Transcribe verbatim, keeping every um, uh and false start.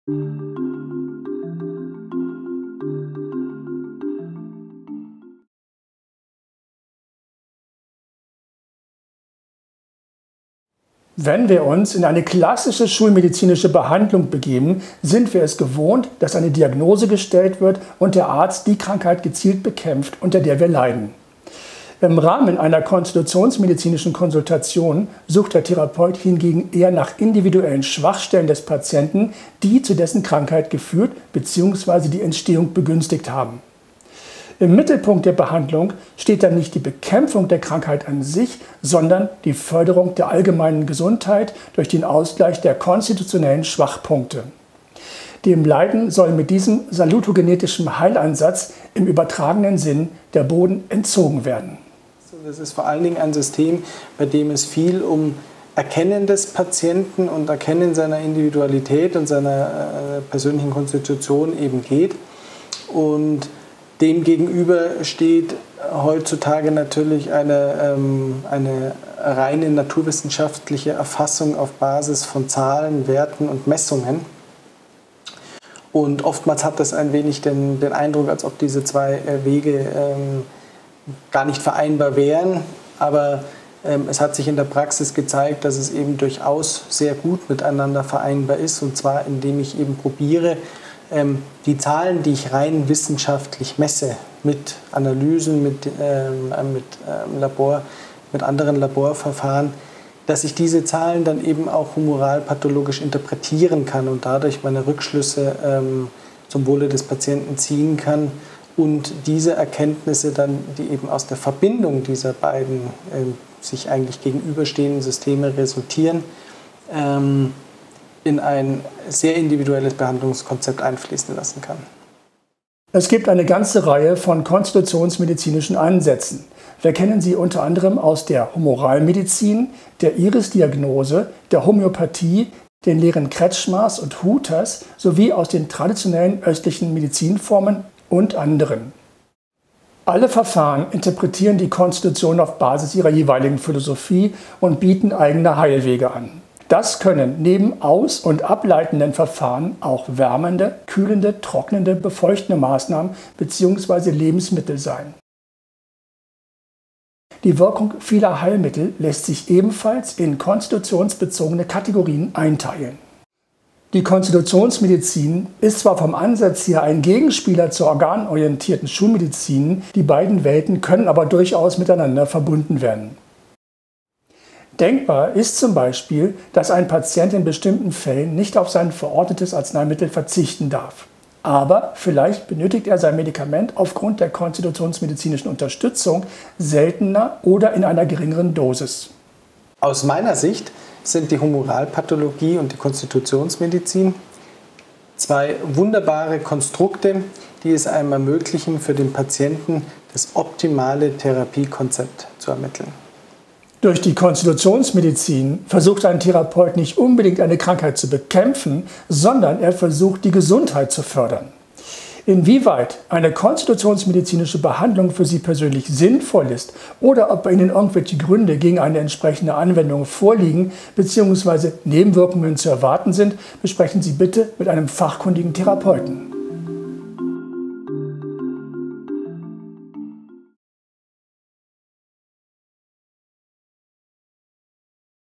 Wenn wir uns in eine klassische schulmedizinische Behandlung begeben, sind wir es gewohnt, dass eine Diagnose gestellt wird und der Arzt die Krankheit gezielt bekämpft, unter der wir leiden. Im Rahmen einer konstitutionsmedizinischen Konsultation sucht der Therapeut hingegen eher nach individuellen Schwachstellen des Patienten, die zu dessen Krankheit geführt bzw. die Entstehung begünstigt haben. Im Mittelpunkt der Behandlung steht dann nicht die Bekämpfung der Krankheit an sich, sondern die Förderung der allgemeinen Gesundheit durch den Ausgleich der konstitutionellen Schwachpunkte. Dem Leiden soll mit diesem salutogenetischen Heilansatz im übertragenen Sinn der Boden entzogen werden. Das ist vor allen Dingen ein System, bei dem es viel um Erkennen des Patienten und Erkennen seiner Individualität und seiner äh, persönlichen Konstitution eben geht. Und dem gegenüber steht heutzutage natürlich eine, ähm, eine reine naturwissenschaftliche Erfassung auf Basis von Zahlen, Werten und Messungen. Und oftmals hat das ein wenig den, den Eindruck, als ob diese zwei äh, Wege ähm, gar nicht vereinbar wären. Aber ähm, es hat sich in der Praxis gezeigt, dass es eben durchaus sehr gut miteinander vereinbar ist. Und zwar indem ich eben probiere, die Zahlen, die ich rein wissenschaftlich messe, mit Analysen, mit, ähm, mit, ähm, Labor, mit anderen Laborverfahren, dass ich diese Zahlen dann eben auch humoralpathologisch interpretieren kann und dadurch meine Rückschlüsse ähm, zum Wohle des Patienten ziehen kann und diese Erkenntnisse dann, die eben aus der Verbindung dieser beiden ähm, sich eigentlich gegenüberstehenden Systeme resultieren, ähm, in ein sehr individuelles Behandlungskonzept einfließen lassen kann. Es gibt eine ganze Reihe von konstitutionsmedizinischen Ansätzen. Wir kennen sie unter anderem aus der Humoralmedizin, der Iris-Diagnose, der Homöopathie, den Lehren Kretschmars und Huters sowie aus den traditionellen östlichen Medizinformen und anderen. Alle Verfahren interpretieren die Konstitution auf Basis ihrer jeweiligen Philosophie und bieten eigene Heilwege an. Das können neben aus- und ableitenden Verfahren auch wärmende, kühlende, trocknende, befeuchtende Maßnahmen bzw. Lebensmittel sein. Die Wirkung vieler Heilmittel lässt sich ebenfalls in konstitutionsbezogene Kategorien einteilen. Die Konstitutionsmedizin ist zwar vom Ansatz her ein Gegenspieler zur organorientierten Schulmedizin, die beiden Welten können aber durchaus miteinander verbunden werden. Denkbar ist zum Beispiel, dass ein Patient in bestimmten Fällen nicht auf sein verordnetes Arzneimittel verzichten darf. Aber vielleicht benötigt er sein Medikament aufgrund der konstitutionsmedizinischen Unterstützung seltener oder in einer geringeren Dosis. Aus meiner Sicht sind die Humoralpathologie und die Konstitutionsmedizin zwei wunderbare Konstrukte, die es einem ermöglichen, für den Patienten das optimale Therapiekonzept zu ermitteln. Durch die Konstitutionsmedizin versucht ein Therapeut nicht unbedingt eine Krankheit zu bekämpfen, sondern er versucht, die Gesundheit zu fördern. Inwieweit eine konstitutionsmedizinische Behandlung für Sie persönlich sinnvoll ist oder ob bei Ihnen irgendwelche Gründe gegen eine entsprechende Anwendung vorliegen bzw. Nebenwirkungen zu erwarten sind, besprechen Sie bitte mit einem fachkundigen Therapeuten.